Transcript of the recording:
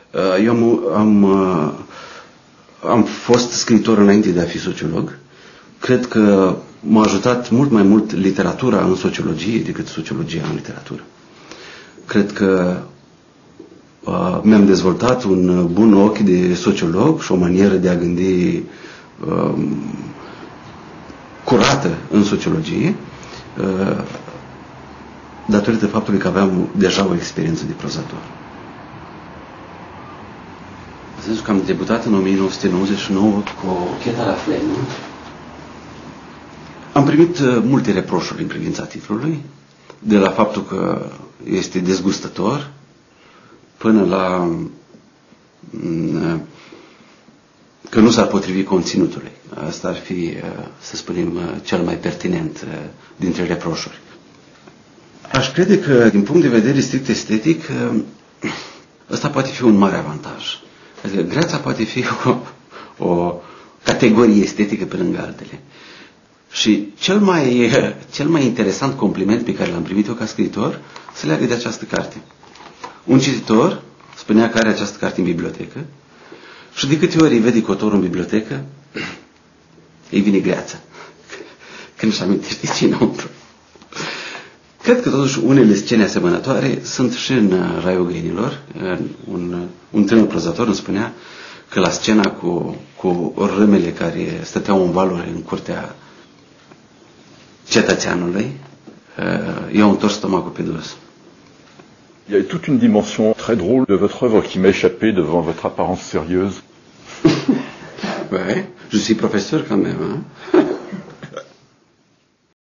Eu am fost scriitor înainte de a fi sociolog. Cred că m-a ajutat mult mai mult literatura în sociologie decât sociologia în literatură. Cred că mi-am dezvoltat un bun ochi de sociolog și o manieră de a gândi curată în sociologie, datorită faptului că aveam deja o experiență de prozator. În sensul că am debutat în 1999 cu Cheta la Flame. Am primit multe reproșuri în privința titlului, de la faptul că este dezgustător, până la că nu s-ar potrivi conținutului. Asta ar fi, să spunem, cel mai pertinent dintre reproșuri. Aș crede că, din punct de vedere strict estetic, ăsta poate fi un mare avantaj. Adică greața poate fi o categorie estetică pe lângă altele. Și cel mai interesant compliment pe care l-am primit eu ca scriitor se leagă de această carte. Un cititor spunea că are această carte în bibliotecă și de câte ori îi vede cotorul în bibliotecă, îi vine greața. Când își amintește ce înăuntru. Cred că totuși unele scene asemănătoare sunt și în Raiul Găinilor. Un tânăr prozator îmi spunea că la scena cu râmele care stăteau în valuri în curtea cetățeanului, i-au întors stomacul pe dos. Il y a toute une dimension très drôle de votre œuvre qui m'a échappé devant votre apparence sérieuse. Ouais, je suis professeur quand même. Hein?